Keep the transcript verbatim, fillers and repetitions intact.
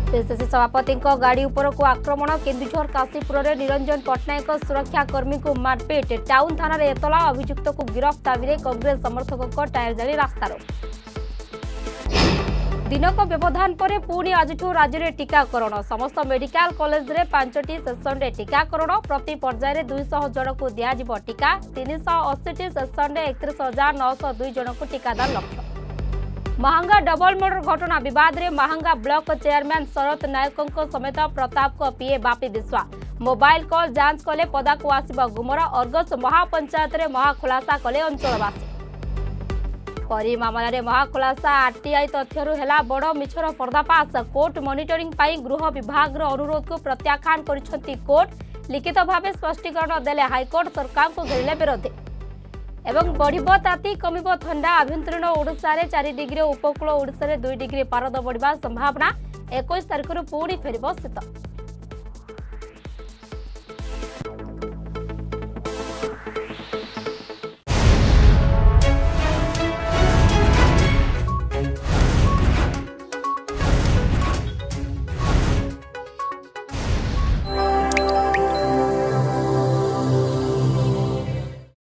PCC सभापति गाड़ी उपर को आक्रमण केन्दुझर काशीपुर में निरंजन पट्टनायक सुरक्षा कर्मी को मारपिट टाउन थाना एतला अभियुक्त को गिरफ्त दाबी कांग्रेस समर्थकों टायर जाली रास्तार दिनक व्यवधान पर पुणी आज राज्य में टीकाकरण समस्त मेडिकल कॉलेज रे पांचटी सेक्शन रे टीकाकरण प्रति पर्यायर दुईश जन को दिज्व टीका तीन सौ अशी सेक्शन रे एकतीस हजार नौश दुई जन को टीकादान लक्ष्य। महांगा डबल मर्डर घटना विवाद रे महांगा ब्लॉक चेयरमैन शरत नायकों समेत प्रताप को पीए बापी विश्वा मोबाइल कॉल जांच कले पदा को आसिबा गुमरा अर्गस महापंचायत रे महाखुलासा कले अंचलवासी परी मामला रे महाखुलासा आरटीआई तथ्यरु हेला बड़ मिछर पर्दाफाश कोर्ट मॉनिटरिंग पाई गृह विभाग रो अनुरोध को प्रत्याख्यान करिसंती कोर्ट लिखित भाव स्पष्टीकरण देले हाईकोर्ट सरकार को घेरिले विरोधी एवं बढ़िबो ताती कमिबो ठंडा आभ्यंतरीण ओडिशा रे चार डिग्री उपकूल ओडिशा रे दुई डिग्री पारद बढ़िबा संभावना इक्कीस तारिख पुणी फेरिबो शीत।